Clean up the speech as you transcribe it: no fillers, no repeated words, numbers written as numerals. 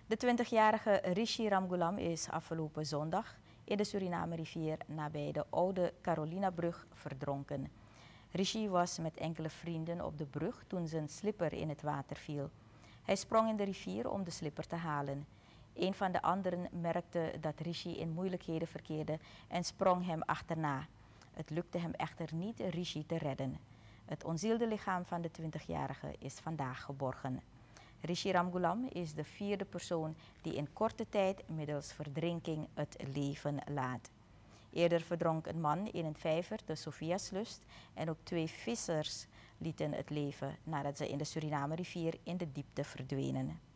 De 20-jarige Rishi Ramgoolam is afgelopen zondag in de Suriname-rivier nabij de oude Carolinabrug verdronken. Rishi was met enkele vrienden op de brug toen zijn slipper in het water viel. Hij sprong in de rivier om de slipper te halen. Een van de anderen merkte dat Rishi in moeilijkheden verkeerde en sprong hem achterna. Het lukte hem echter niet Rishi te redden. Het ontzielde lichaam van de 20-jarige is vandaag geborgen. Rishi Ramgoolam is de 4e persoon die in korte tijd middels verdrinking het leven laat. Eerder verdronk een man in een vijver, de Sophiaslust, en ook 2 vissers lieten het leven nadat ze in de Suriname-rivier in de diepte verdwenen.